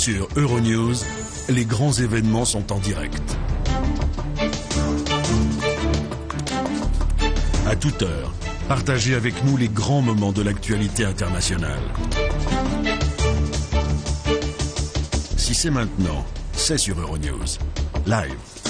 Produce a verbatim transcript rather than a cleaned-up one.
Sur Euronews, les grands événements sont en direct. À toute heure, partagez avec nous les grands moments de l'actualité internationale. Si c'est maintenant, c'est sur Euronews. Live.